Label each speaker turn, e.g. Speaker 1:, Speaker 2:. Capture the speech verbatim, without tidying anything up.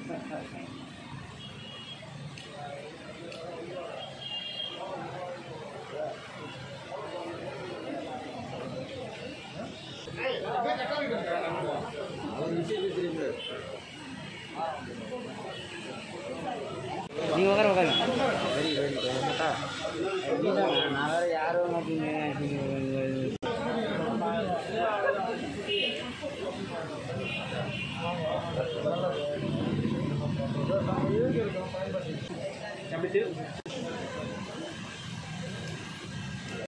Speaker 1: நீங்கள் உட்கார உட்காருங்க. வெரி வெரி நான் வேறு யாரும் அப்படி